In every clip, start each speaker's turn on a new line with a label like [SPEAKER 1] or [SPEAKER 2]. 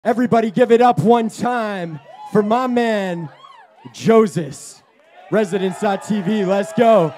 [SPEAKER 1] Everybody give it up one time for my man, Joses. Residence.tv, let's go.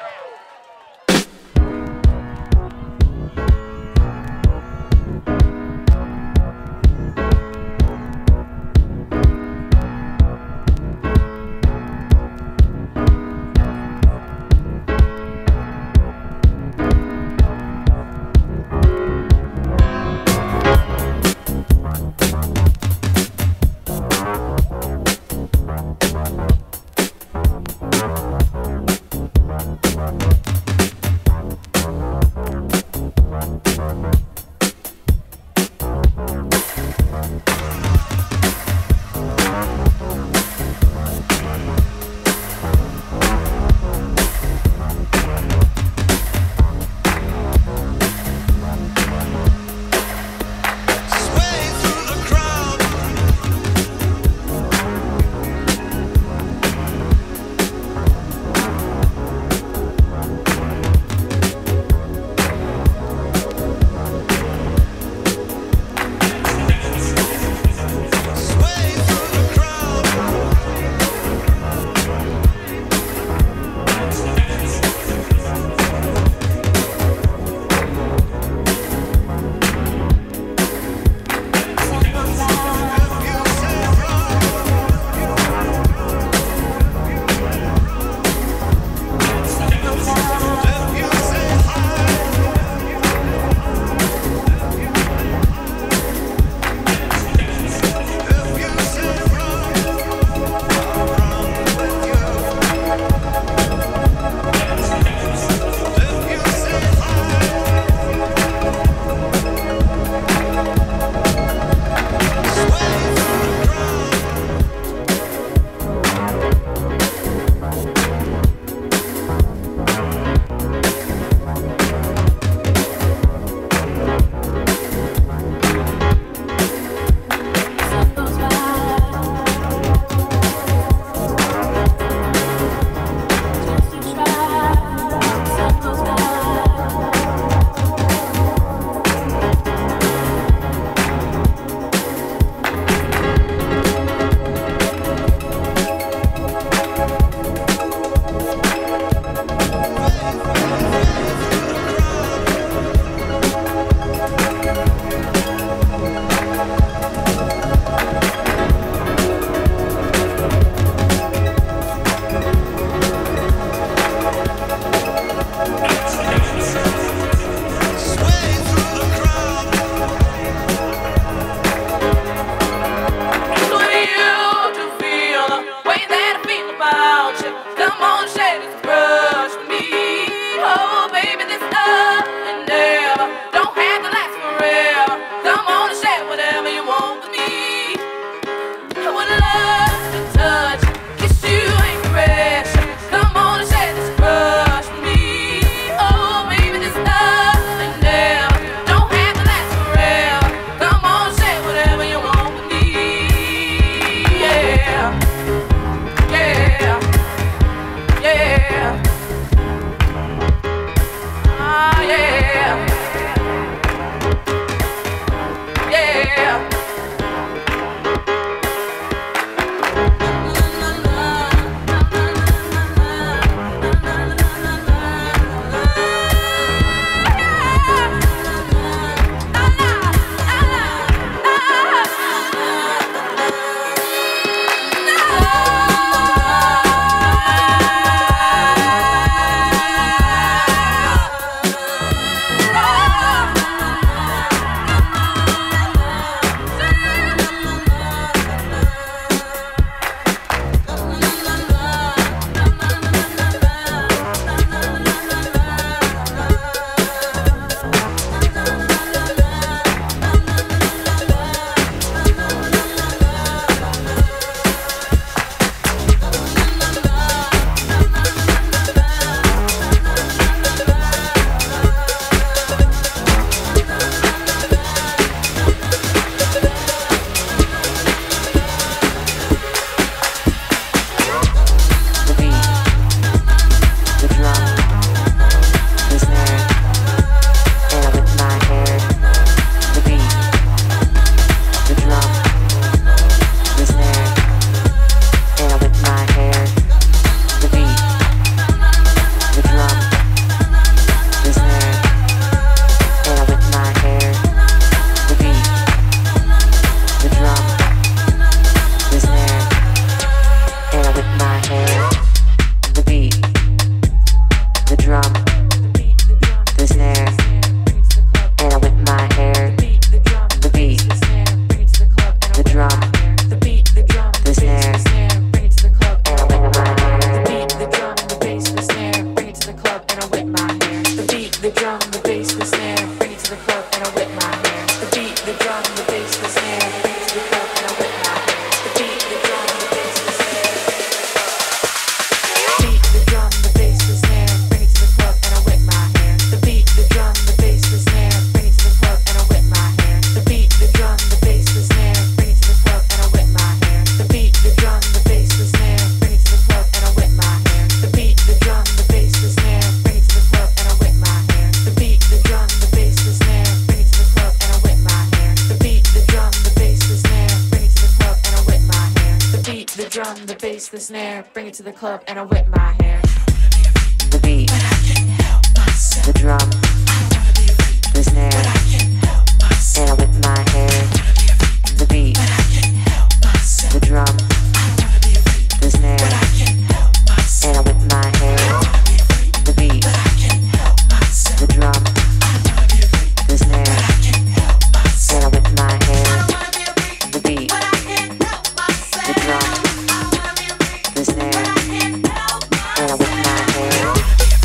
[SPEAKER 2] drum, the bass, the snare, bring it to the club and I whip my hair. The beat, the drum, the snare, and I whip my hair. The beat, the drum, the snare, and I whip my hair. The beat, the drum, the snare, and I whip my hair. The beat, the drum, the snare, and I whip my hair.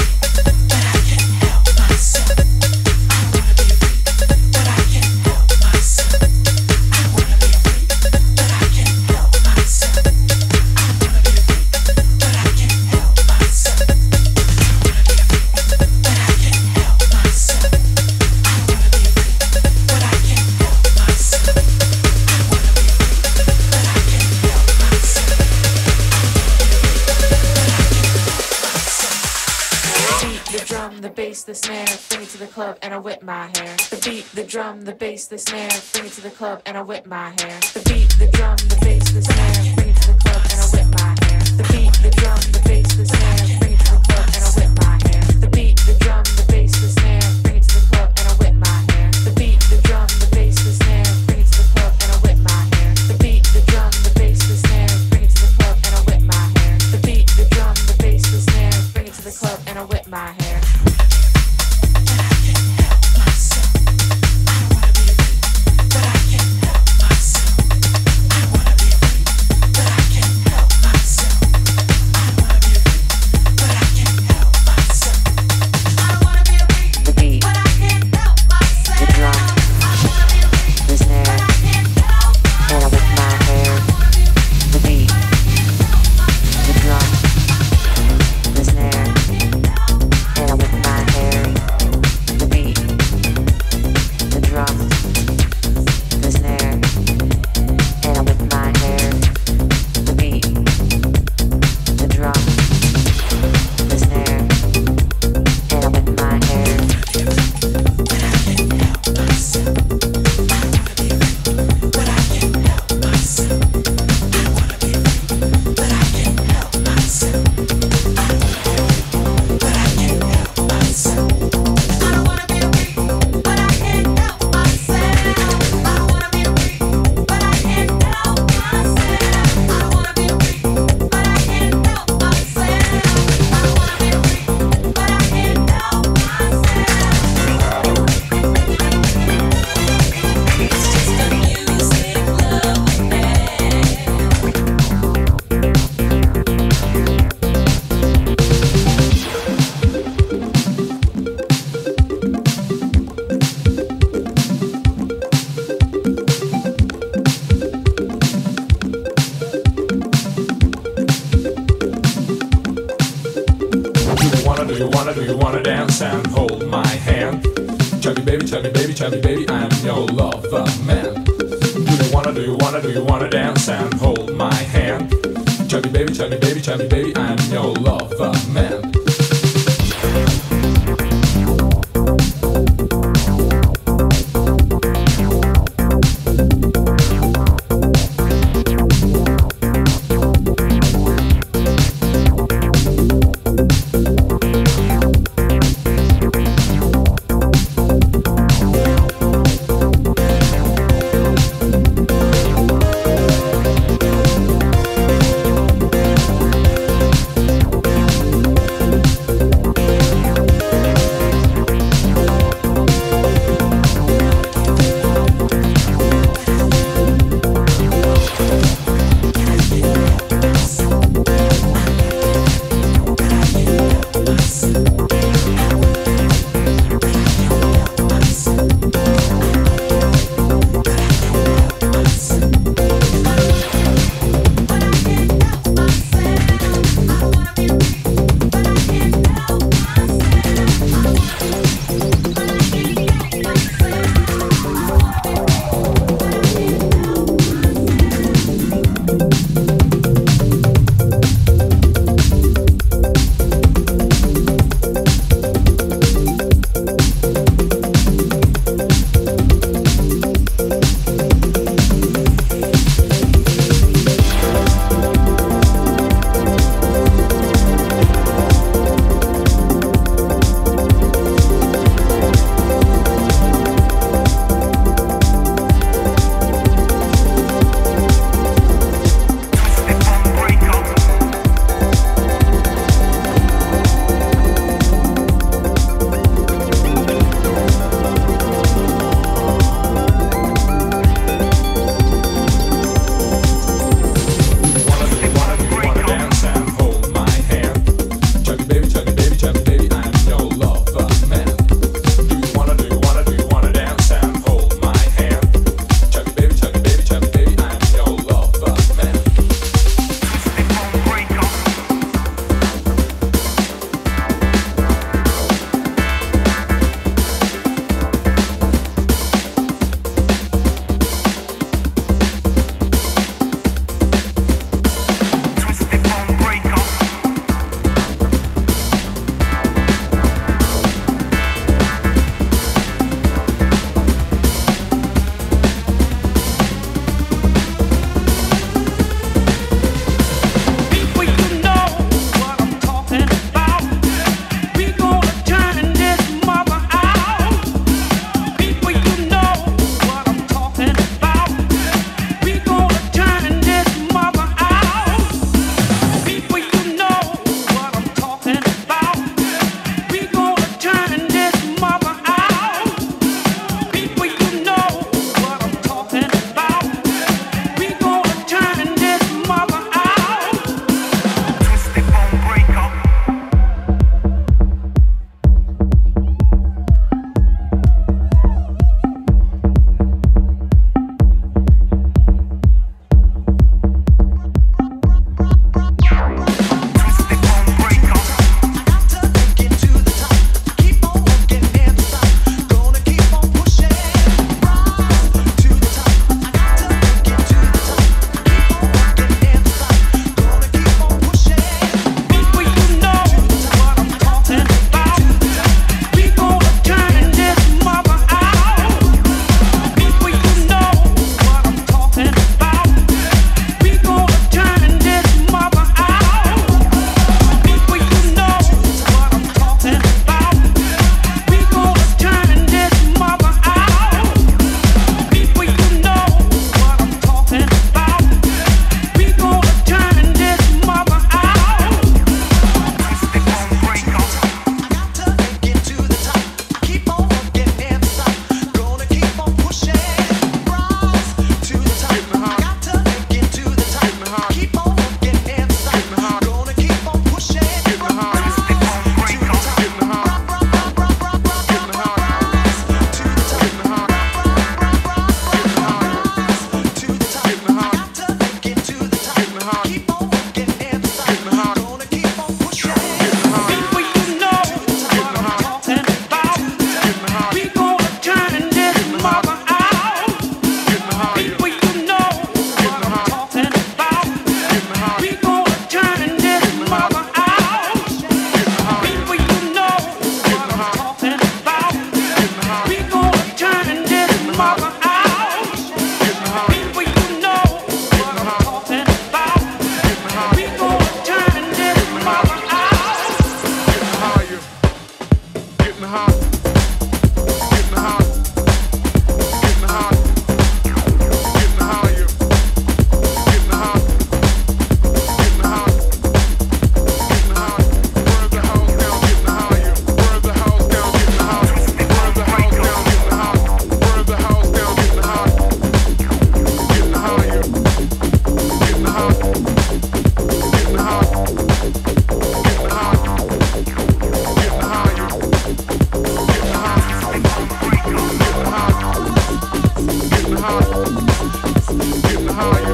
[SPEAKER 2] The bass, the snare, bring it to the club and I whip my hair. The beat, the drum, the bass, the snare, bring it to the club and I whip my hair. The beat, the drum, the bass, the snare, bring it to the club and I whip my hair. The beat, the drum, the bass, the snare, bring it to the club and I whip my hair. The beat, the drum, the bass, the snare, bring it to the club and I whip my hair. The beat, the drum, the bass, the snare, bring it to the club and I whip my hair. The beat, the drum, the bass, the snare, bring it to the club and I whip my hair. The beat, the drum, the bass, the snare, bring it to the club and I whip my hair.
[SPEAKER 3] Do you wanna dance and hold my hand? Tell me baby, I'm your lover man. Do you wanna dance and hold my hand? Tell me baby, I'm your lover man.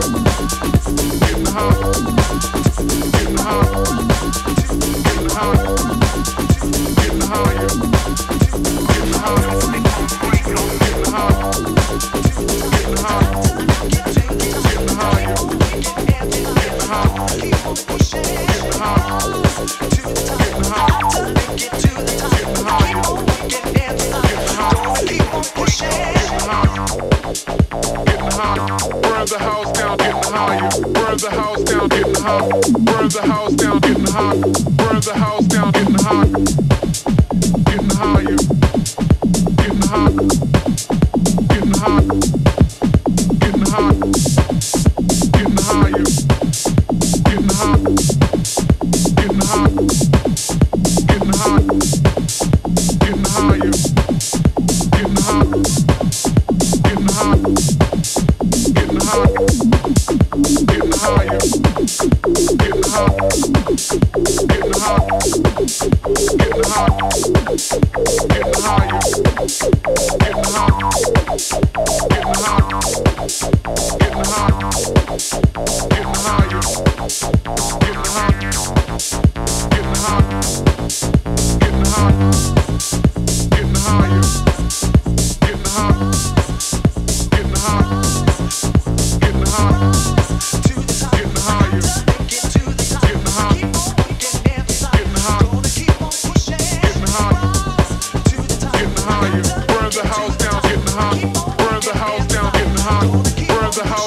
[SPEAKER 4] Burn the house down,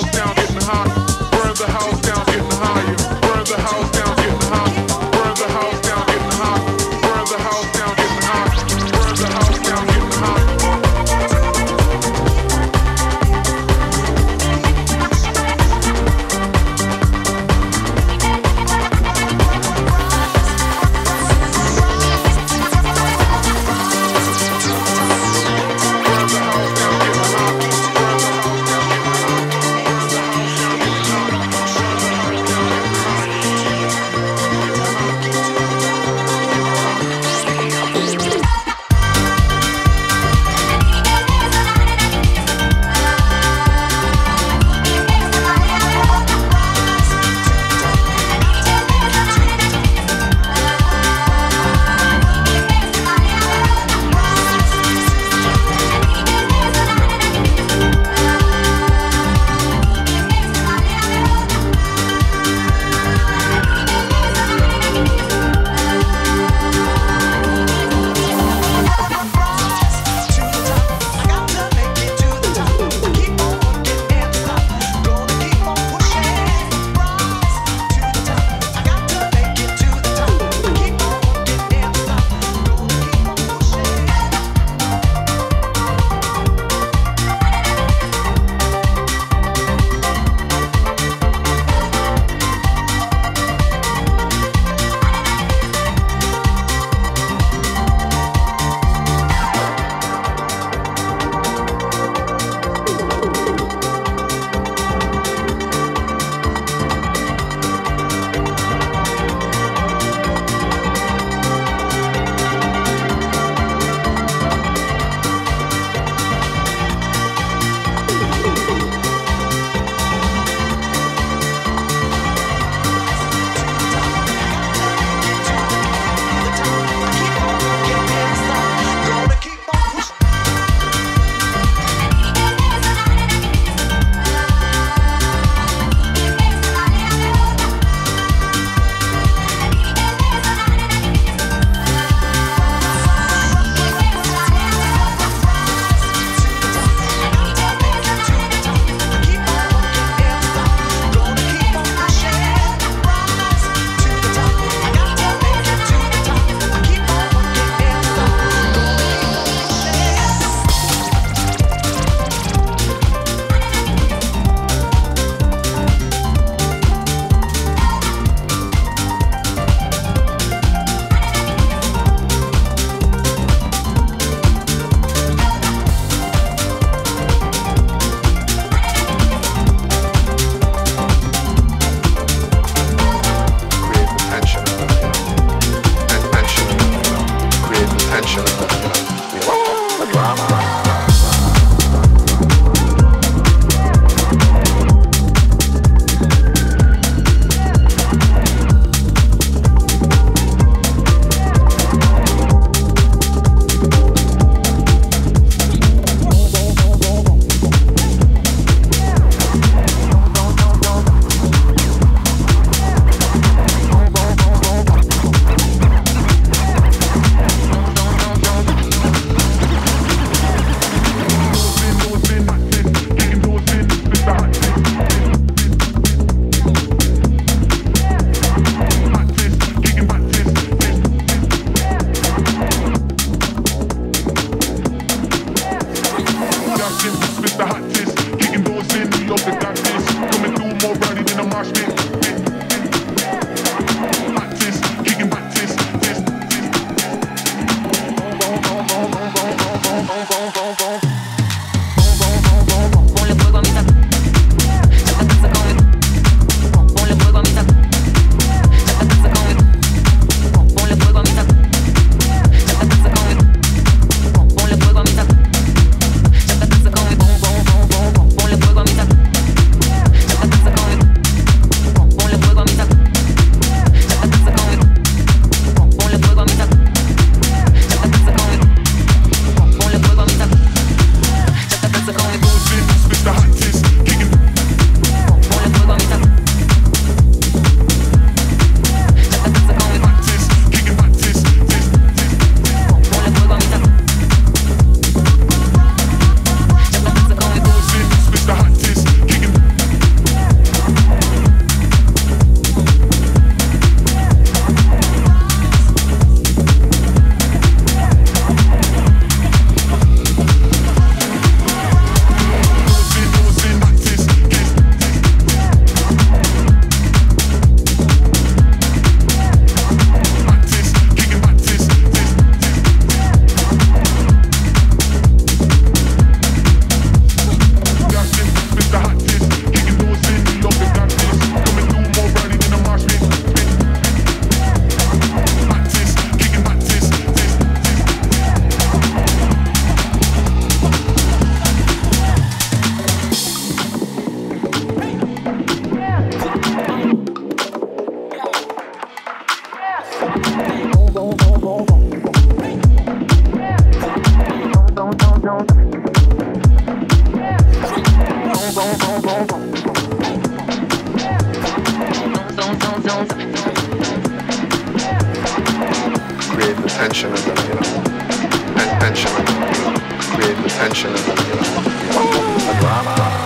[SPEAKER 4] tension in them, you know, and tension in them, you know, create the tension in them, you know, a drama.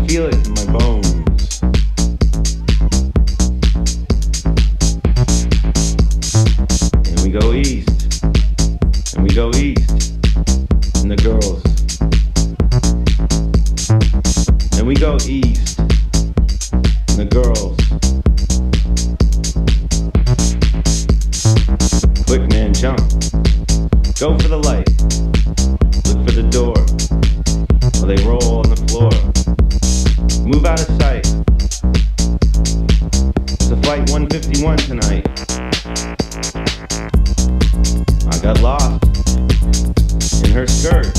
[SPEAKER 5] feel it in my bones. And we go east, and we go east, and the girls. And we go east, and the girls. Quick man, jump. Go for the light. Look for the door. While they roll on the floor. Move out of sight. It's a flight 151 tonight. I got lost in her skirt.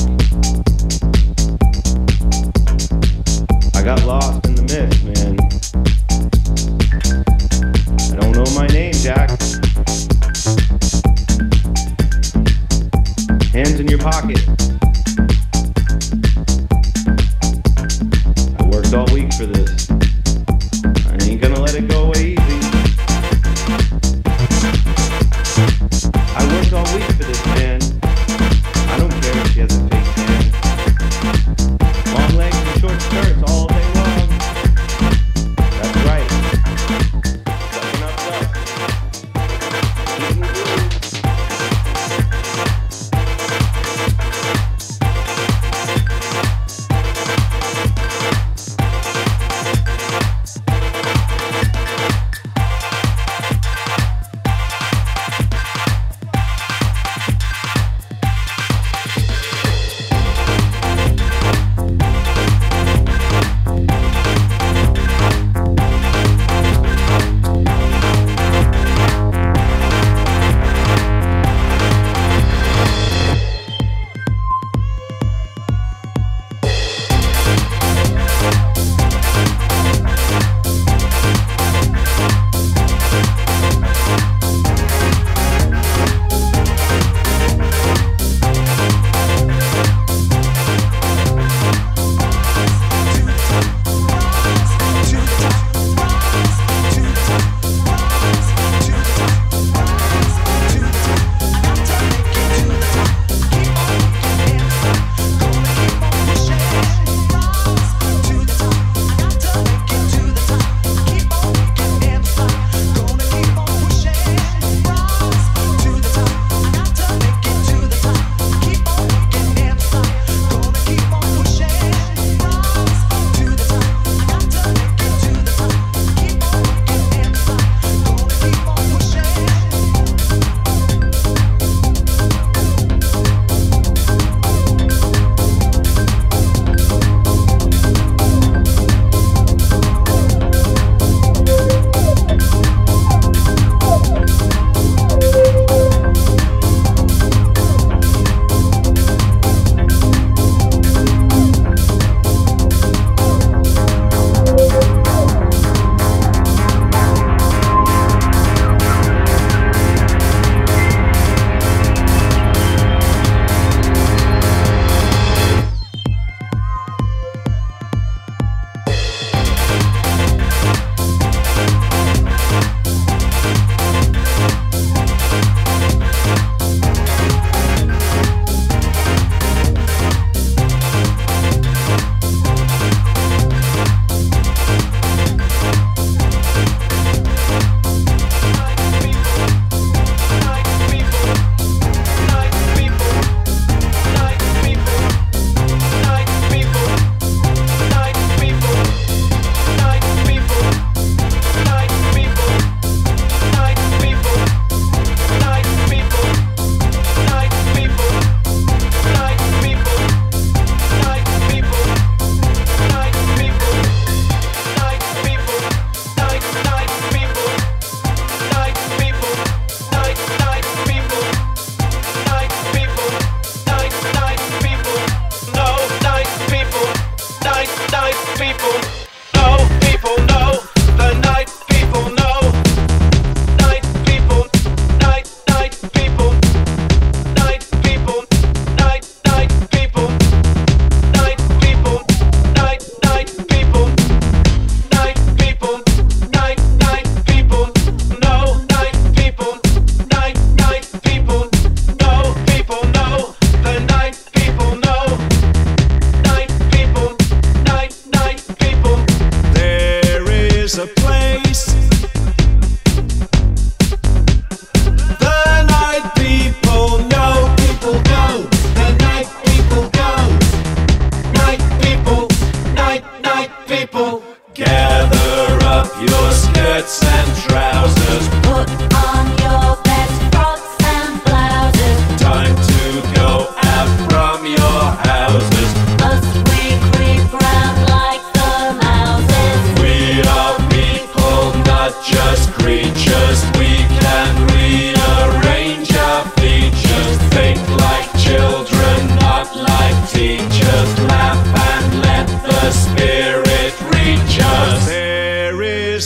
[SPEAKER 5] I got lost in the mist, man. I don't know my name, Jack. Hands in your pocket. I worked all week for this. I ain't gonna let it go away easy. I worked all week for this, man. I don't care if she has a fake tan. Long legs and short skirts all day long. That's right. Sucking up dust. Eating glue.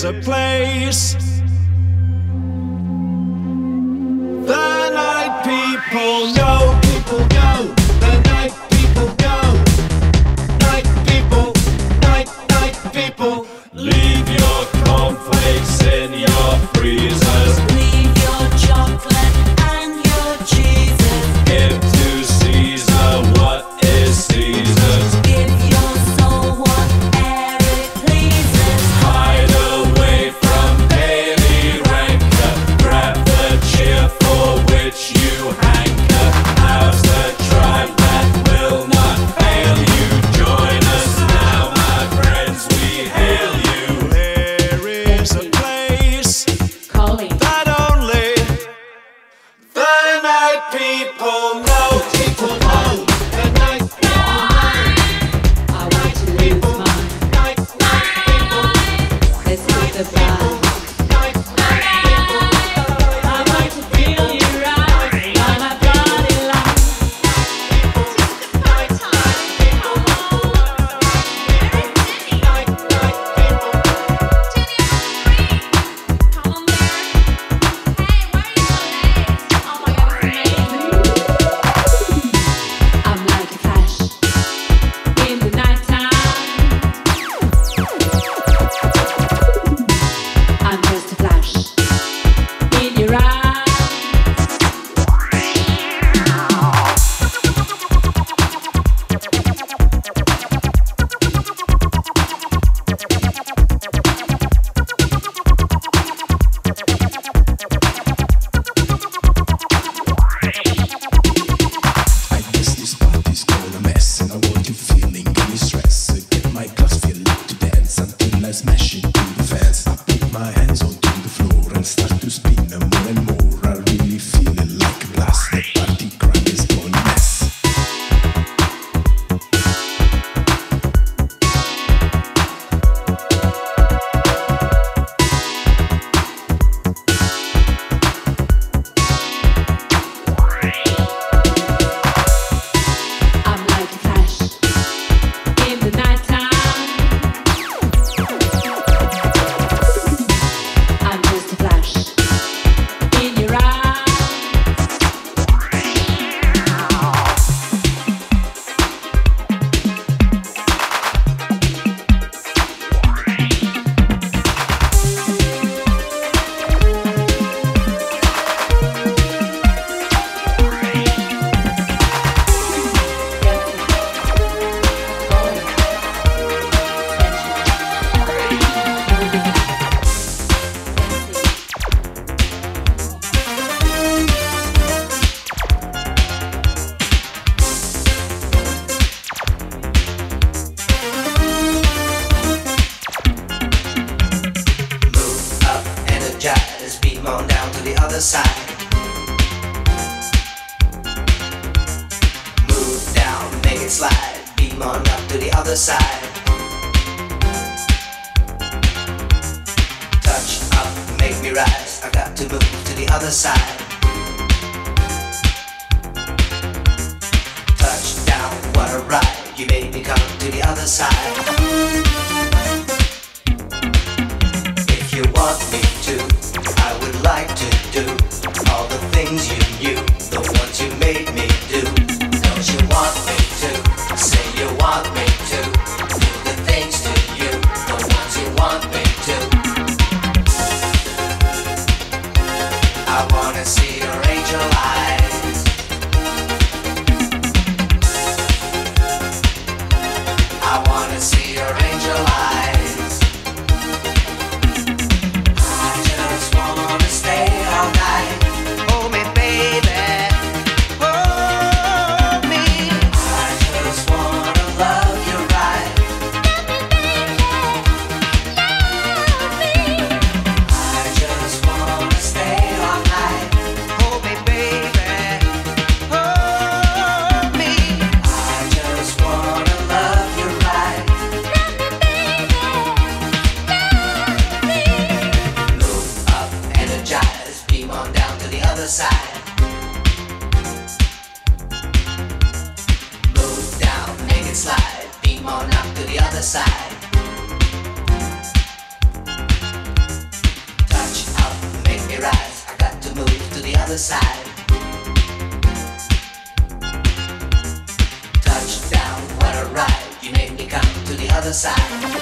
[SPEAKER 6] a place. The night people know, people go. The night people go. Night people, night people. Leave your cornflakes in your freezers.
[SPEAKER 7] Leave your chocolate and your cheeses.
[SPEAKER 6] Give to Caesar what is Caesar's.
[SPEAKER 7] Give your soul whatever it pleases.
[SPEAKER 6] Hide away from daily rancor. Grab the cheer for which you hanker. How's the tribe that will not fail you? Join us now, my friends, we hail you. There is a place
[SPEAKER 7] Calling.
[SPEAKER 6] that only the night people know. People know. The night people know.
[SPEAKER 7] I want to lose mine.
[SPEAKER 6] Night people.
[SPEAKER 7] Let's hit the bar. I want to feel you right on my body line. I'm like a flash in the nighttime. I'm just a flash in your eyes.
[SPEAKER 8] I guess this party's all a mess, and I want you feeling any stress. Get my glass filled up to dance until I smash into the fence. I put my hands onto the floor and start to spin more and more. I really feel it like a blast. The party crowd is all a mess.
[SPEAKER 7] I'm like a flash in the nighttime. I'm just a flash in your eyes.
[SPEAKER 9] Move up, energize, beam on down to the other side. Move down, make it slide, beam on up to the other side. Touch up, make me rise, I got to move to the other side. Touch down, what a ride, you made me come to the other side. If you want me to, I would like to do all the things you knew, the ones you made me do. Don't you want me to? Say you want me to. Do the things to you, the ones you want me to. I wanna see your angel eyes. I wanna see your angel eyes. I just wanna stay all night. Hold me, baby. Hold me. I just wanna love you right. I just wanna stay all night. Hold me, baby. Hold me. I just wanna love you right. Move up, energize, beam on down to the other side. Move down, make it slide, beam on up to the other side. other side. Touchdown, what a ride. You made me come to the other side.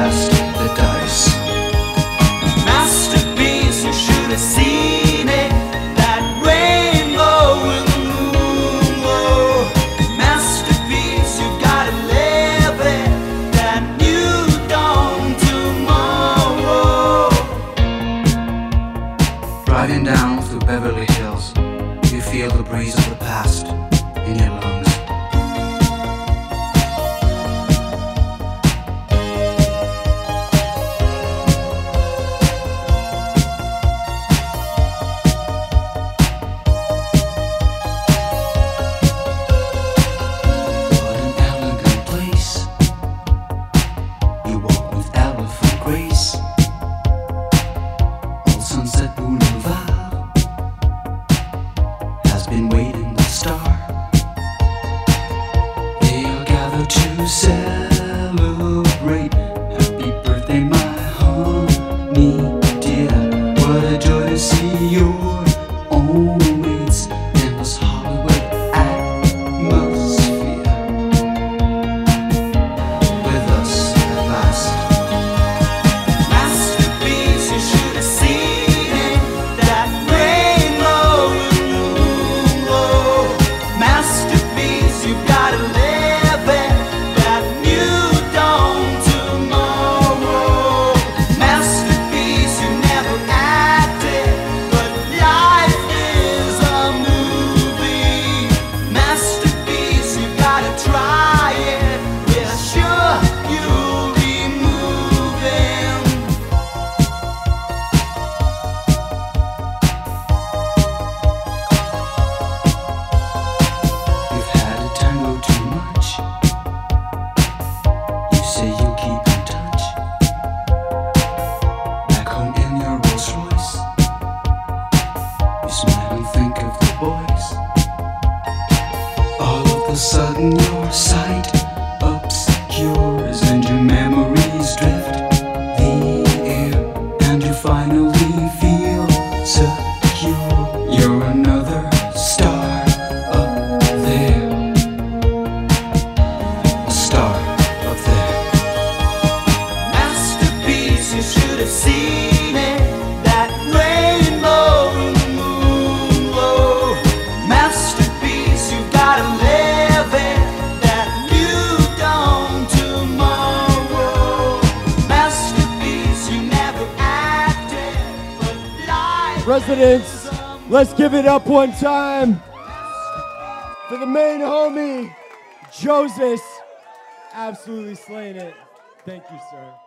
[SPEAKER 8] cast the dice.
[SPEAKER 6] Masterpiece, you should have seen it. That rainbow in the moonbow. Masterpiece, you gotta live it. That new dawn tomorrow.
[SPEAKER 8] Driving down through Beverly Hills, you feel the breeze of the past in your lungs. What an elegant place. You walk with elephant grace. Old Sunset Boulevard has been waiting the star. They are gathered to celebrate. Happy birthday, my honey dear. What a joy to see your own mates in this Hollywood atmosphere. With us at last.
[SPEAKER 6] Masterpiece, you should have seen it. That rainbow in the moonbow. Masterpiece, you gotta live it. That new dawn tomorrow. Masterpiece, you never acted, but life is a movie. Masterpiece, you gotta try it. We're sure you'll be moving.
[SPEAKER 8] You've had a tango too much. You say you'll keep in touch. Back home in your Rolls Royce, you smile and think of the boys. All of a sudden your sight obscures and your memories drift the air, and you finally feel secure. You're another star up there, a star up there.
[SPEAKER 6] Masterpiece, you should have seen it. That rainbow in the moonbow. Masterpiece, you gotta live it. That new dawn tomorrow. Masterpiece, you never acted, but life.
[SPEAKER 1] Residents, let's give it up one time for the main homie, Joseph. Absolutely slaying it. Thank you, sir.